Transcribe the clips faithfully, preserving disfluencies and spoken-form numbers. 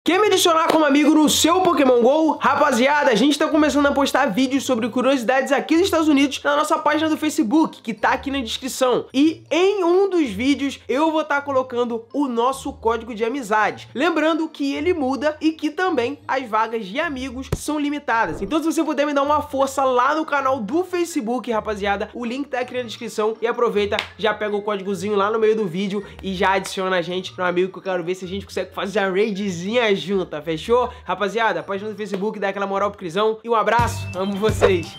Quer me adicionar como amigo no seu Pokémon GO? Rapaziada, a gente tá começando a postar vídeos sobre curiosidades aqui dos Estados Unidos na nossa página do Facebook, que tá aqui na descrição. E em um dos vídeos eu vou estar colocando o nosso código de amizade. Lembrando que ele muda e que também as vagas de amigos são limitadas. Então se você puder me dar uma força lá no canal do Facebook, rapaziada, o link tá aqui na descrição. E aproveita, já pega o códigozinho lá no meio do vídeo e já adiciona a gente no amigo, que eu quero ver se a gente consegue fazer a raidzinha junta, fechou? Rapaziada, página do Facebook, dá aquela moral pro Crisão. E um abraço, amo vocês.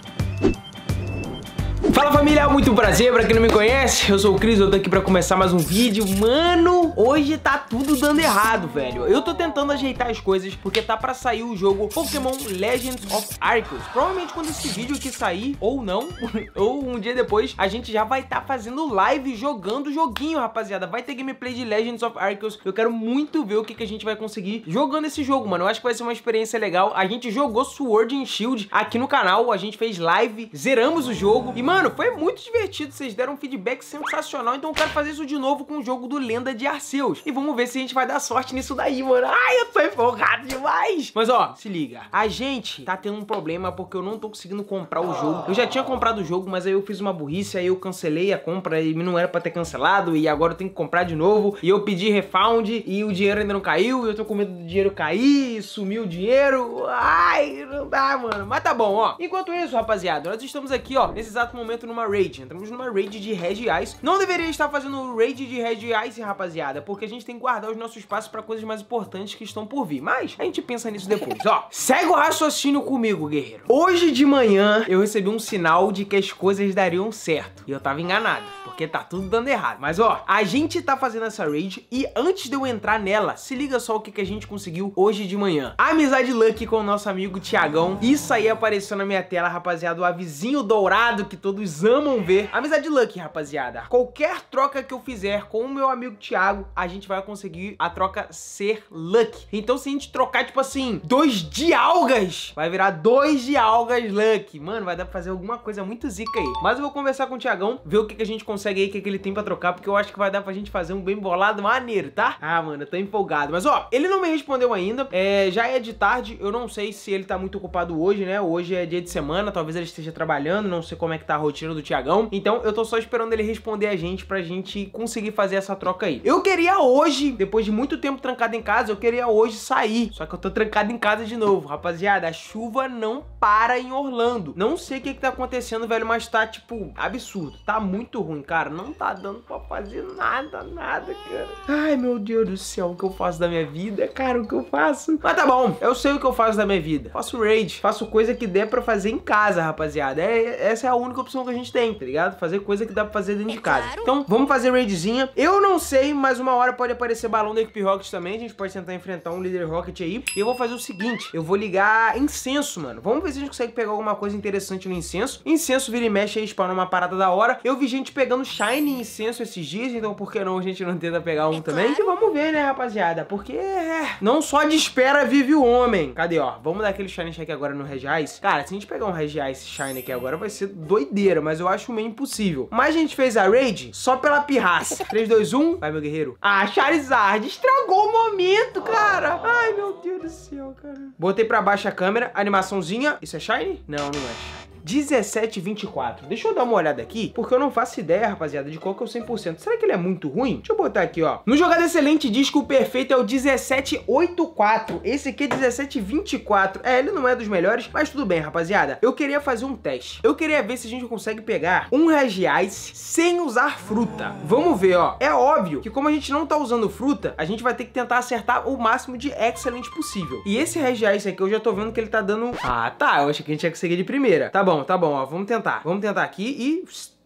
Fala família, muito prazer, pra quem não me conhece, eu sou o Cris, eu tô aqui pra começar mais um vídeo. Mano, hoje tá tudo dando errado, velho. Eu tô tentando ajeitar as coisas, porque tá pra sair o jogo Pokémon Legends of Arceus. Provavelmente quando esse vídeo aqui sair, ou não, ou um dia depois, a gente já vai tá fazendo live jogando o joguinho, rapaziada. Vai ter gameplay de Legends of Arceus. Eu quero muito ver o que, que a gente vai conseguir jogando esse jogo, mano. Eu acho que vai ser uma experiência legal. A gente jogou Sword and Shield aqui no canal, a gente fez live, zeramos o jogo e, mano, foi muito divertido, vocês deram um feedback sensacional, então eu quero fazer isso de novo com o jogo do Lenda de Arceus. E vamos ver se a gente vai dar sorte nisso daí, mano. Ai, eu tô empolgado demais. Mas ó, se liga, a gente tá tendo um problema porque eu não tô conseguindo comprar o jogo. Eu já tinha comprado o jogo, mas aí eu fiz uma burrice, aí eu cancelei a compra e não era pra ter cancelado, e agora eu tenho que comprar de novo. E eu pedi refund e o dinheiro ainda não caiu, e eu tô com medo do dinheiro cair, e sumiu o dinheiro. Ai, não dá, mano. Mas tá bom, ó. Enquanto isso, rapaziada, nós estamos aqui, ó, nesse exato momento numa raid. Entramos numa raid de Red Ice. Não deveria estar fazendo raid de Red Ice, rapaziada, porque a gente tem que guardar os nossos espaços pra coisas mais importantes que estão por vir. Mas a gente pensa nisso depois, ó. Segue o raciocínio comigo, guerreiro. Hoje de manhã eu recebi um sinal de que as coisas dariam certo. E eu tava enganado, porque tá tudo dando errado. Mas ó, a gente tá fazendo essa raid e antes de eu entrar nela, se liga só o que, que a gente conseguiu hoje de manhã. Amizade Lucky com o nosso amigo Thiagão. Isso aí apareceu na minha tela, rapaziada. O avizinho dourado que todos amam ver. Amizade Lucky, rapaziada. Qualquer troca que eu fizer com o meu amigo Thiago, a gente vai conseguir a troca ser Lucky. Então se a gente trocar, tipo assim, dois de algas, vai virar dois de algas Lucky. Mano, vai dar pra fazer alguma coisa muito zica aí. Mas eu vou conversar com o Thiagão, ver o que, que a gente consegue aí, o que, que ele tem pra trocar, porque eu acho que vai dar pra gente fazer um bem bolado maneiro, tá? Ah, mano, eu tô empolgado. Mas ó, ele não me respondeu ainda. É, já é de tarde, eu não sei se ele tá muito ocupado hoje, né? Hoje é dia de semana, talvez ele esteja trabalhando, não sei como é que tá a rotina do Thiagão. Então eu tô só esperando ele responder a gente pra gente conseguir fazer essa troca aí. Eu queria hoje, depois de muito tempo trancado em casa, eu queria hoje sair. Só que eu tô trancado em casa de novo. Rapaziada, a chuva não para em Orlando. Não sei o que que tá acontecendo, velho, mas tá, tipo, absurdo. Tá muito ruim, cara. Não tá dando pra fazer nada, nada, cara. Ai, meu Deus do céu, o que eu faço da minha vida? Cara, o que eu faço? Mas tá bom, eu sei o que eu faço da minha vida. Faço raid, faço coisa que der pra fazer em casa, rapaziada. É, essa é a única opção que a gente tem, tá ligado? Fazer coisa que dá pra fazer dentro de casa. Então, vamos fazer raidzinha. Eu não sei, mas uma hora pode aparecer balão da equipe Rocket também. A gente pode tentar enfrentar um líder Rocket aí. E eu vou fazer o seguinte, eu vou ligar incenso, mano. Vamos ver se a gente consegue pegar alguma coisa interessante no incenso. Incenso vira e mexe aí, spawna uma parada da hora. Eu vi gente pegando shiny incenso esses dias, então por que não a gente não tenta pegar um também? E vamos ver, né, rapaziada? Porque é, não só de espera vive o homem. Cadê, ó? Vamos dar aquele shiny aqui agora no Red Ice. Cara, se a gente pegar um Red Ice shiny aqui agora, vai ser doideira, mas eu acho meio impossível. Mas a gente fez a raid só pela pirraça. três, dois, um, vai, meu guerreiro. Ah, Charizard, estragou o momento, cara. Ai, meu Deus do céu, cara. Botei pra baixo a câmera, animaçãozinha. Isso é shiny? Não, não é shiny. dezessete vinte e quatro. Deixa eu dar uma olhada aqui, porque eu não faço ideia, rapaziada, de qual que é o cem por cento. Será que ele é muito ruim? Deixa eu botar aqui, ó. No Jogada Excelente diz que o perfeito é o dezessete oitenta e quatro. Esse aqui é dezessete vinte e quatro. É, ele não é dos melhores, mas tudo bem, rapaziada. Eu queria fazer um teste. Eu queria ver se a gente consegue pegar um Regiais sem usar fruta. Vamos ver, ó. É óbvio que como a gente não tá usando fruta, a gente vai ter que tentar acertar o máximo de Excellent possível. E esse Regiais aqui, eu já tô vendo que ele tá dando... Ah, tá. Eu achei que a gente ia conseguir de primeira. Tá bom. Tá bom, tá bom, ó, vamos tentar. Vamos tentar aqui e...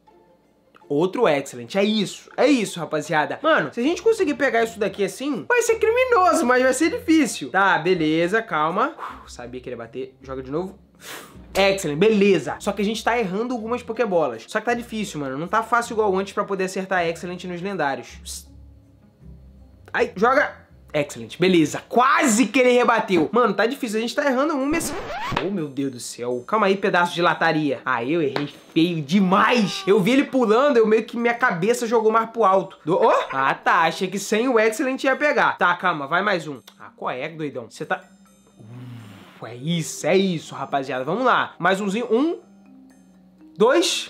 Outro Excellent, é isso, é isso, rapaziada. Mano, se a gente conseguir pegar isso daqui assim, vai ser criminoso, mas vai ser difícil. Tá, beleza, calma. Uf, sabia que ele ia bater, joga de novo. Excellent, beleza. Só que a gente tá errando algumas pokébolas. Só que tá difícil, mano, não tá fácil igual antes pra poder acertar Excellent nos lendários. Aí, joga... Excelente, beleza. Quase que ele rebateu. Mano, tá difícil, a gente tá errando um mês. Oh, meu Deus do céu. Calma aí, pedaço de lataria. Ah, eu errei feio demais. Eu vi ele pulando, eu meio que minha cabeça jogou mais pro alto. Do... Oh! Ah, tá. Achei que sem o Excellent ia pegar. Tá, calma, vai mais um. Ah, qual é, doidão? Você tá... Uh, é isso, é isso, rapaziada. Vamos lá. Mais umzinho. Um, dois...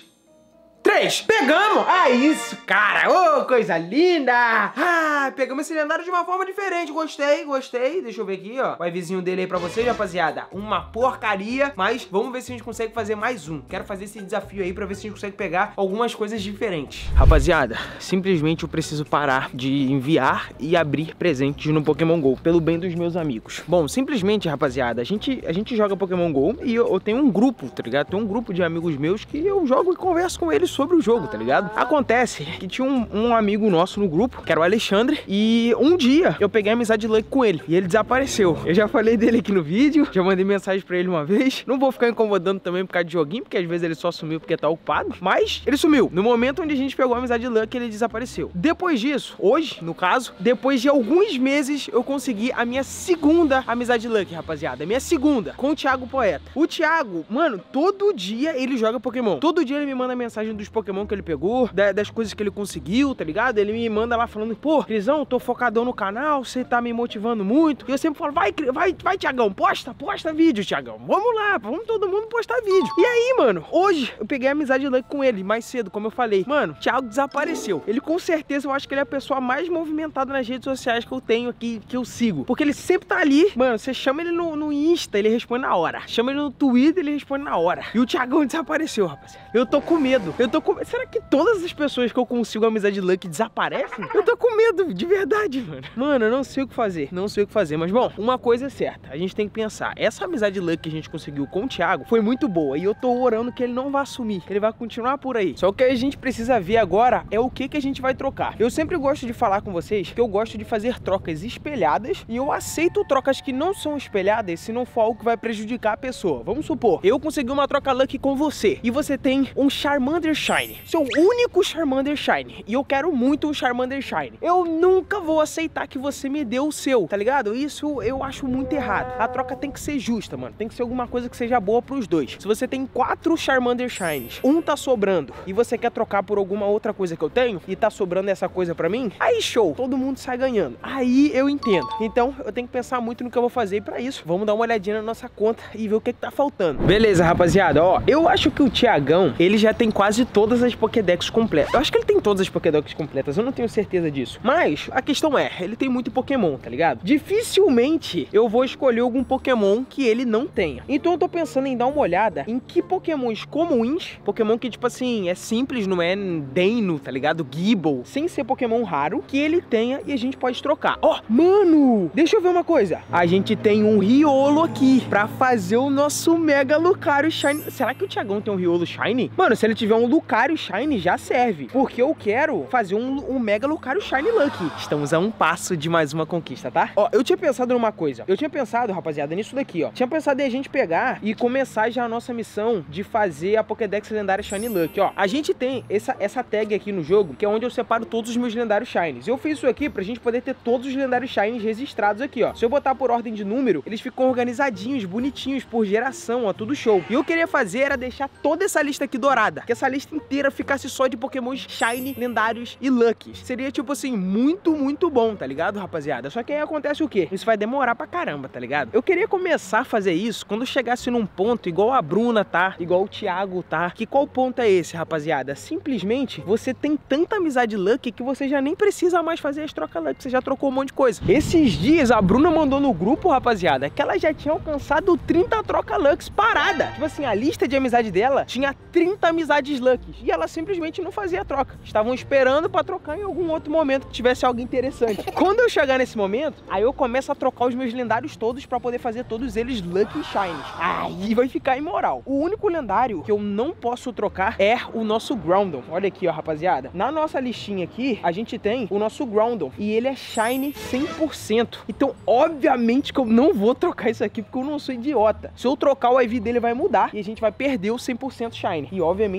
Três! Pegamos! Ah, isso, cara! Ô, oh, coisa linda! Ah, pegamos esse lendário de uma forma diferente. Gostei, gostei. Deixa eu ver aqui, ó. O vizinho dele aí pra vocês, rapaziada. Uma porcaria, mas vamos ver se a gente consegue fazer mais um. Quero fazer esse desafio aí pra ver se a gente consegue pegar algumas coisas diferentes. Rapaziada, simplesmente eu preciso parar de enviar e abrir presentes no Pokémon GO, pelo bem dos meus amigos. Bom, simplesmente, rapaziada, a gente, a gente joga Pokémon GO e eu, eu tenho um grupo, tá ligado? Tem um grupo de amigos meus que eu jogo e converso com eles sobre o jogo, tá ligado? Acontece que tinha um, um amigo nosso no grupo, que era o Alexandre, e um dia eu peguei a amizade Lucky com ele, e ele desapareceu. Eu já falei dele aqui no vídeo, já mandei mensagem pra ele uma vez, não vou ficar incomodando também por causa de joguinho, porque às vezes ele só sumiu porque tá ocupado, mas ele sumiu. No momento onde a gente pegou a amizade Lucky, ele desapareceu. Depois disso, hoje, no caso, depois de alguns meses, eu consegui a minha segunda amizade Lucky, rapaziada, a minha segunda, com o Thiago Poeta. O Thiago, mano, todo dia ele joga Pokémon, todo dia ele me manda mensagem dos Pokémon que ele pegou, da, das coisas que ele conseguiu, tá ligado? Ele me manda lá falando, pô, Crisão, tô focadão no canal, você tá me motivando muito. E eu sempre falo, vai, vai, vai, Thiagão, posta, posta vídeo, Thiagão. Vamos lá, vamos todo mundo postar vídeo. E aí, mano, hoje eu peguei a amizade Lucky com ele, mais cedo, como eu falei. Mano, Thiago desapareceu. Ele com certeza, eu acho que ele é a pessoa mais movimentada nas redes sociais que eu tenho aqui, que eu sigo. Porque ele sempre tá ali, mano, você chama ele no, no Insta, ele responde na hora. Chama ele no Twitter, ele responde na hora. E o Thiagão desapareceu, rapaziada. Eu tô com medo. Eu tô com medo. Será que todas as pessoas que eu consigo amizade Lucky desaparecem? Eu tô com medo, de verdade, mano. Mano, eu não sei o que fazer, não sei o que fazer. Mas, bom, uma coisa é certa, a gente tem que pensar. Essa amizade Lucky que a gente conseguiu com o Thiago foi muito boa. E eu tô orando que ele não vá sumir, que ele vai continuar por aí. Só que a gente precisa ver agora é o que que a gente vai trocar. Eu sempre gosto de falar com vocês que eu gosto de fazer trocas espelhadas. E eu aceito trocas que não são espelhadas se não for algo que vai prejudicar a pessoa. Vamos supor, eu consegui uma troca Lucky com você e você tem um Charmander Shine, seu único Charmander Shine, e eu quero muito um Charmander Shine. Eu nunca vou aceitar que você me dê o seu, tá ligado? Isso eu acho muito errado. A troca tem que ser justa, mano. Tem que ser alguma coisa que seja boa pros dois. Se você tem quatro Charmander Shines, um tá sobrando e você quer trocar por alguma outra coisa que eu tenho e tá sobrando essa coisa pra mim, aí show, todo mundo sai ganhando. Aí eu entendo. Então eu tenho que pensar muito no que eu vou fazer, e pra isso vamos dar uma olhadinha na nossa conta e ver o que que tá faltando. Beleza, rapaziada, ó, eu acho que o Thiagão, ele já tem quase todas as Pokédex completas. Eu acho que ele tem todas as Pokédex completas, eu não tenho certeza disso. Mas a questão é, ele tem muito Pokémon, tá ligado? Dificilmente eu vou escolher algum Pokémon que ele não tenha. Então eu tô pensando em dar uma olhada em que Pokémons comuns, Pokémon que tipo assim, é simples, não é Deino, tá ligado? Gible, sem ser Pokémon raro, que ele tenha e a gente pode trocar. Ó, oh, mano, deixa eu ver uma coisa. A gente tem um Riolo aqui pra fazer o nosso Mega Lucario Shine. Será que o Thiagão tem um Riolo Shine? Mano, se ele tiver um Lucario Shine, já serve. Porque eu quero fazer um, um Mega Lucario Shine Lucky. Estamos a um passo de mais uma conquista, tá? Ó, eu tinha pensado numa coisa. Eu tinha pensado, rapaziada, nisso daqui, ó. Tinha pensado em a gente pegar e começar já a nossa missão de fazer a Pokédex lendária Shine Lucky, ó. A gente tem essa, essa tag aqui no jogo, que é onde eu separo todos os meus lendários Shines. Eu fiz isso aqui pra gente poder ter todos os lendários Shines registrados aqui, ó. Se eu botar por ordem de número, eles ficam organizadinhos, bonitinhos, por geração, ó, tudo show. E eu queria fazer era deixar toda essa lista aqui dourada, que essa lista inteira ficasse só de Pokémons Shine, lendários e Luckies. Seria, tipo assim, muito, muito bom, tá ligado, rapaziada? Só que aí acontece o quê? Isso vai demorar pra caramba, tá ligado? Eu queria começar a fazer isso quando chegasse num ponto igual a Bruna tá, igual o Thiago tá. Que qual ponto é esse, rapaziada? Simplesmente, você tem tanta amizade Lucky que você já nem precisa mais fazer as trocas Lucky, você já trocou um monte de coisa. Esses dias, a Bruna mandou no grupo, rapaziada, que ela já tinha alcançado trinta troca Lucks parada. Tipo assim, a lista de amizade dela tinha trinta amizades Luckies e ela simplesmente não fazia a troca. Estavam esperando pra trocar em algum outro momento que tivesse algo interessante. Quando eu chegar nesse momento, aí eu começo a trocar os meus lendários todos pra poder fazer todos eles Lucky Shines. Aí vai ficar imoral. O único lendário que eu não posso trocar é o nosso Groudon. Olha aqui, ó, rapaziada. Na nossa listinha aqui, a gente tem o nosso Groudon e ele é Shine cem por cento. Então, obviamente que eu não vou trocar isso aqui porque eu não sou idiota. Se eu trocar, o I V dele vai mudar e a gente vai perder o cem por cento Shine. E obviamente isso seria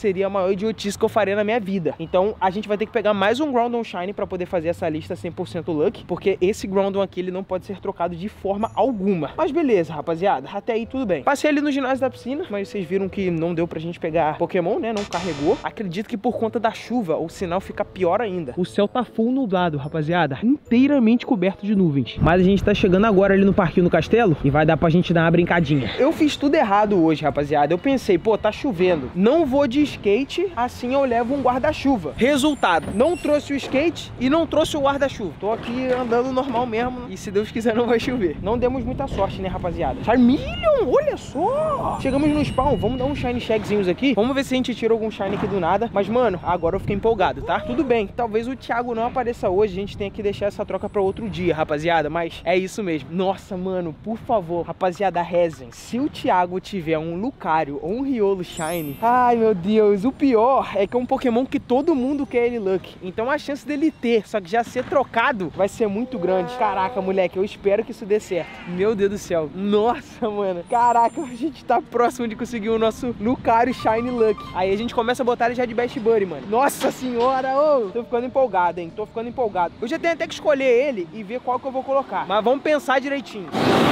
seria a maior idiotice que eu faria na minha vida. Então a gente vai ter que pegar mais um Groudon Shiny pra poder fazer essa lista cem por cento Lucky, porque esse Groudon aqui, ele não pode ser trocado de forma alguma. Mas beleza, rapaziada, até aí tudo bem. Passei ali no ginásio da piscina, mas vocês viram que não deu pra gente pegar Pokémon, né? Não carregou. Acredito que por conta da chuva, o sinal fica pior ainda. O céu tá full nublado, rapaziada, inteiramente coberto de nuvens. Mas a gente tá chegando agora ali no parquinho do castelo e vai dar pra gente dar uma brincadinha. Eu fiz tudo errado hoje, rapaziada. Eu pensei, pô, tá chovendo, não vou de skate, assim eu levo um guarda-chuva. Resultado, não trouxe o skate e não trouxe o guarda-chuva. Tô aqui andando normal mesmo e se Deus quiser não vai chover. Não demos muita sorte, né, rapaziada? Charmeleon, olha só! Chegamos no spawn, vamos dar uns shiny shagzinhos aqui. Vamos ver se a gente tira algum shiny aqui do nada. Mas, mano, agora eu fiquei empolgado, tá? Tudo bem, talvez o Thiago não apareça hoje, a gente tenha que deixar essa troca pra outro dia, rapaziada. Mas é isso mesmo. Nossa, mano, por favor, rapaziada, rezem. Se o Thiago tiver um Lucario ou um Riolo Shiny, ai, meu Deus, o pior é que é um Pokémon que todo mundo quer ele Lucky. Então a chance dele ter, só que já ser trocado, vai ser muito grande. Caraca, moleque, eu espero que isso dê certo. Meu Deus do céu. Nossa, mano. Caraca, a gente tá próximo de conseguir o nosso Lucario Shiny Lucky. Aí a gente começa a botar ele já de Best Buddy, mano. Nossa senhora, ô. Oh, tô ficando empolgado, hein. Tô ficando empolgado. Eu já tenho até que escolher ele e ver qual que eu vou colocar. Mas vamos pensar direitinho.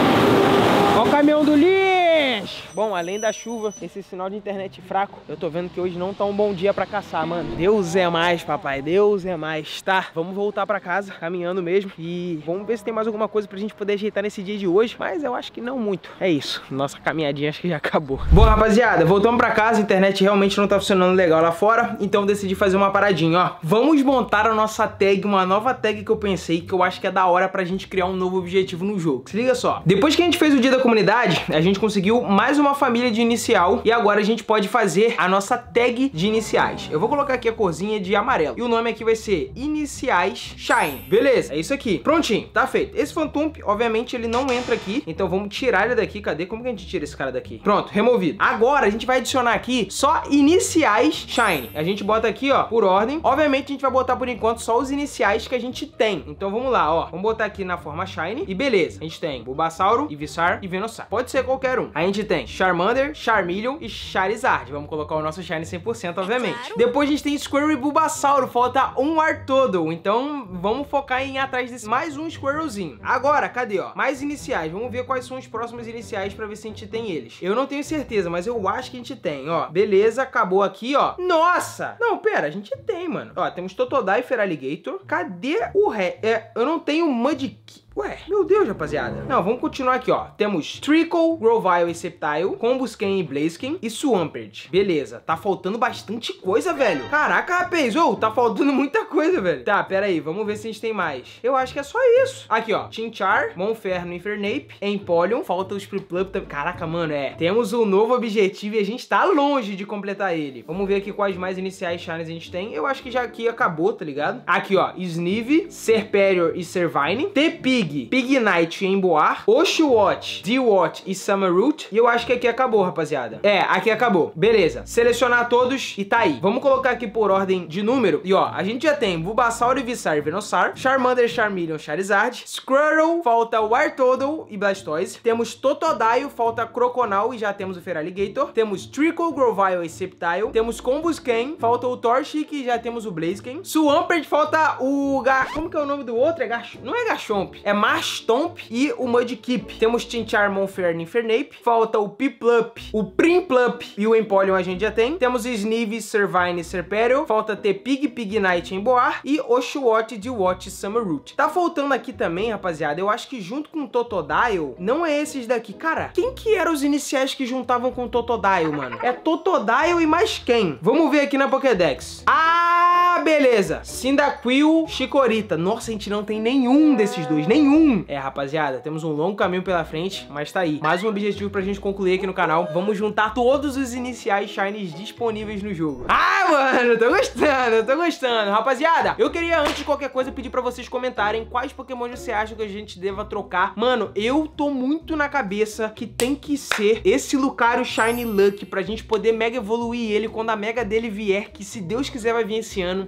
Ó o caminhão do lixo! Bom, além da chuva, esse sinal de internet fraco, eu tô vendo que hoje não tá um bom dia pra caçar, mano. Deus é mais, papai, Deus é mais. Tá, vamos voltar pra casa, caminhando mesmo. E vamos ver se tem mais alguma coisa pra gente poder ajeitar nesse dia de hoje. Mas eu acho que não muito. É isso, nossa caminhadinha acho que já acabou. Bom, rapaziada, voltamos pra casa. A internet realmente não tá funcionando legal lá fora, então eu decidi fazer uma paradinha, ó. Vamos montar a nossa tag, uma nova tag que eu pensei, que eu acho que é da hora pra gente criar um novo objetivo no jogo. Se liga só, depois que a gente fez o dia da comunidade, a gente conseguiu mais uma família de inicial e agora a gente pode fazer a nossa tag de iniciais. Eu vou colocar aqui a corzinha de amarelo e o nome aqui vai ser Iniciais Shine. Beleza, é isso aqui. Prontinho, tá feito. Esse Phantump, obviamente, ele não entra aqui, então vamos tirar ele daqui. Cadê? Como que a gente tira esse cara daqui? Pronto, removido. Agora a gente vai adicionar aqui só Iniciais Shine. A gente bota aqui, ó, por ordem. Obviamente a gente vai botar por enquanto só os iniciais que a gente tem. Então vamos lá, ó. Vamos botar aqui na forma Shine e beleza. A gente tem Bulbasauro, Ivysaur e Venusaur. Pode ser qualquer um. A gente tem Charmander, Charmeleon e Charizard. Vamos colocar o nosso Shine cem por cento, obviamente. É claro. Depois a gente tem Squirtle e Bulbasauro. Falta um Artodo. Então vamos focar em ir atrás desse mais um Squirtlezinho. Agora, cadê, ó? Mais iniciais. Vamos ver quais são os próximos iniciais pra ver se a gente tem eles. Eu não tenho certeza, mas eu acho que a gente tem, ó. Beleza, acabou aqui, ó. Nossa! Não, pera, a gente tem, mano. Ó, temos Totodile e Feraligatr. Cadê o ré? É, eu não tenho Mudkip. Ué, meu Deus, rapaziada. Não, vamos continuar aqui, ó. Temos Treecko, Grovyle e Sceptile, Combusken e Blaziken e Swampert. Beleza, tá faltando bastante coisa, velho. Caraca, rapaz, ô, oh, tá faltando muita coisa, velho. Tá, pera aí, vamos ver se a gente tem mais. Eu acho que é só isso. Aqui, ó, Chinchar, Monferno e Infernape, Empoleon, falta os Piplup também. Caraca, mano, é. Temos um novo objetivo e a gente tá longe de completar ele. Vamos ver aqui quais mais iniciais shines a gente tem. Eu acho que já aqui acabou, tá ligado? Aqui, ó, Sneeve, Serperior e Servine, T-Pig, Pignite e Emboar, Oshawott, Dewott e Summerroot. E eu acho que aqui acabou, rapaziada. É, aqui acabou. Beleza. Selecionar todos e tá aí. Vamos colocar aqui por ordem de número. E ó, a gente já tem Bulbasaur, Ivysaur e Venusaur, Charmander, Charmeleon, Charizard, Squirtle, falta o Artodo e Blastoise. Temos Totodile, falta Croconal e já temos o Feraligatr. Temos Treecko, Grovyle e Sceptile. Temos Combusken, falta o Torchic e já temos o Blaziken. Swampert, falta o... Gar... Como que é o nome do outro? É Garch... Não é Garchomp, é Marshtomp e o Mudkip. Temos Chinchar, Monferno e Infernape. Falta o Piplup, o Primplup e o Empoleon a gente já tem. Temos Sneeve, Servine e Serperior. Falta T-Pig, Pignite e Emboar. E Oshawott, Dewott e Summerroot. Tá faltando aqui também, rapaziada, eu acho que junto com o Totodile, não é esses daqui. Cara, quem que eram os iniciais que juntavam com o Totodile, mano? É Totodile e mais quem? Vamos ver aqui na Pokédex. Ah, beleza. Cyndaquil, Chikorita. Nossa, a gente não tem nenhum desses dois. Nenhum. É, rapaziada, temos um longo caminho pela frente, mas tá aí. Mais um objetivo pra gente concluir aqui no canal. Vamos juntar todos os iniciais shinies disponíveis no jogo. Ah, mano, tô gostando, tô gostando. Rapaziada, eu queria, antes de qualquer coisa, pedir pra vocês comentarem quais Pokémon você acha que a gente deva trocar. Mano, eu tô muito na cabeça que tem que ser esse Lucario Shiny Lucky pra gente poder mega evoluir ele quando a mega dele vier, que se Deus quiser vai vir esse ano.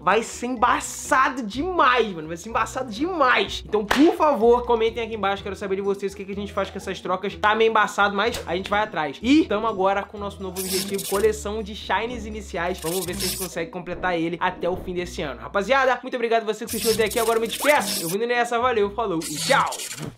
vai ser embaçado demais, mano. Vai ser embaçado demais. Então, por favor, comentem aqui embaixo. Quero saber de vocês o que, que a gente faz com essas trocas. Tá meio embaçado, mas a gente vai atrás. E tamo agora com o nosso novo objetivo, coleção de shinies iniciais. Vamos ver se a gente consegue completar ele até o fim desse ano. Rapaziada, muito obrigado a você que assistiu até aqui. Agora eu me despeço. Eu vou indo nessa. Valeu, falou e tchau!